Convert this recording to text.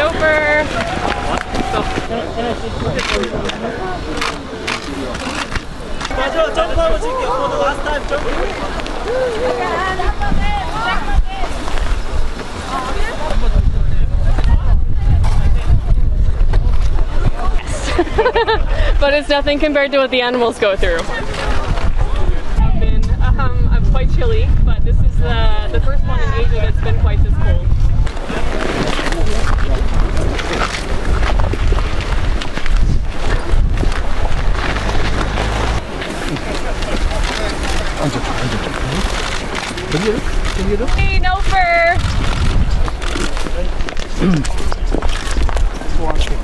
Noper! 점프하고 찍게. For the last time, jump. But it's nothing compared to what the animals go through. I've been quite chilly, but this is the first one in Asia that's been quite this cold. Hey, Noper!